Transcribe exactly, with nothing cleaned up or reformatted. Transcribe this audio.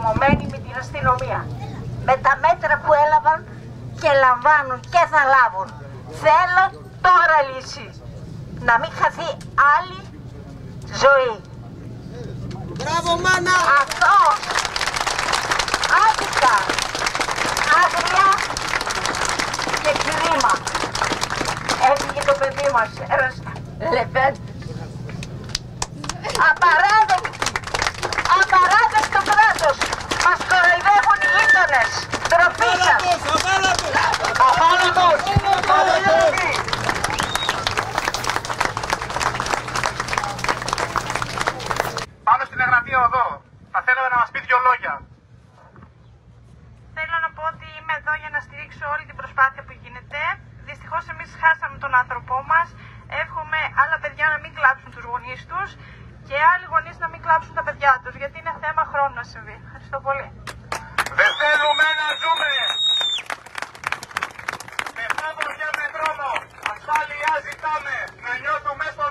ενδυναμωμένοι με την αστυνομία. Με τα μέτρα που έλαβαν και λαμβάνουν και θα λάβουν. Θέλω τώρα λύση. Να μην χαθεί άλλη ζωή. Μπράβο μάνα! Αυτό άδικα, άγρια και κρίμα. Έφυγε το παιδί μας, ένας λεβέντης. Απαράδεκτο, απαράδεκτο κράτος. Μας κοροϊδεύουν οι γείτονες. Ντροπή σας. Απάνατος, απάνατος. Πάνω στην εγγραφή οδό. Θα θέλαμε να μας πει δυο λόγια. Θέλω να πω ότι είμαι εδώ για να στηρίξω όλη την προσπάθεια που γίνεται. Δυστυχώς εμείς χάσαμε τον άνθρωπό μας. Εύχομαι άλλα παιδιά να μην κλάψουν τους γονείς τους και άλλοι γονείς να μην κλάψουν τα παιδιά τους, γιατί είναι θέμα χρόνου να συμβεί. Ευχαριστώ πολύ. Δεν θέλουμε να ζούμε με φόβο και με τρόμο. Ασφάλεια ζητάμε. Να νιώθουμε στο